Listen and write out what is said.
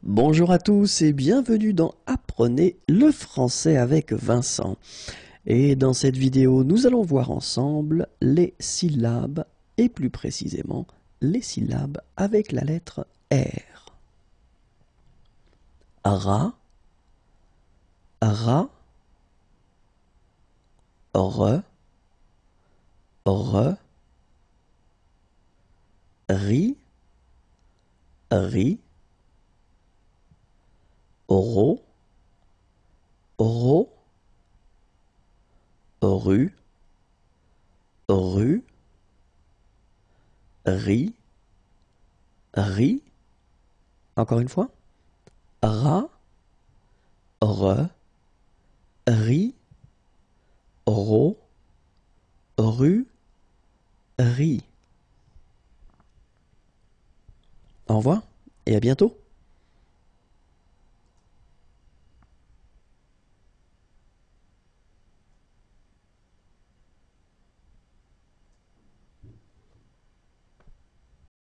Bonjour à tous et bienvenue dans Apprenez le français avec Vincent. Et dans cette vidéo, nous allons voir ensemble les syllabes et plus précisément les syllabes avec la lettre R. Ra, ra, re, re, ri, ri, ro, ro, ru, ru, ri, ri. Encore une fois. Ra, re, ri, ro, ru, ri. Au revoir et à bientôt.